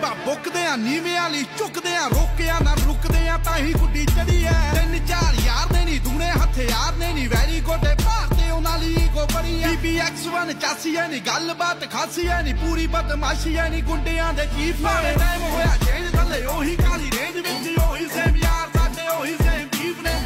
ਪੂਰਾ ਬੁੱਕਦੇ ਆ ਨੀਵੇਂ ਵਾਲੀ ਝੁਕਦੇ ਆ ਰੋਕਿਆ ਨਾ ਰੁਕਦੇ ਆ ਤਾਂ ਹੀ ਗੁੱਡੀ ਚੜੀ ਐ 3-4 ਯਾਰ ਨੇ ਨੀ ਦੂਣੇ ਹਥਿਆਰ ਨੇ ਨੀ ਵੈਰੀ ਗੋਡੇ ਭਾਰਤੇ ਉਹਨਾਂ ਲਈ ਗੋ ਬੜੀ ਐ BBX1 ਚਾਸੀ ਐ ਨੀ ਗੱਲਬਾਤ ਖਾਸੀ ਐ ਨੀ ਪੂਰੀ ਬਦਮਾਸ਼ੀ ਐ ਨੀ ਗੁੰਡਿਆਂ ਦੇ ਚੀਫ ਨੇ ਟਾਈਮ ਹੋਇਆ ਚੇਂਜ ਥੱਲੇ ਉਹੀ ਕਾਲੀ ਰੇਂਜ ਵਿੱਚ ਉਹੀ ਸੇਮ ਯਾਰ ਸਾਡੇ ਉਹੀ ਸੇਮ ਚੀਫ ਨੇ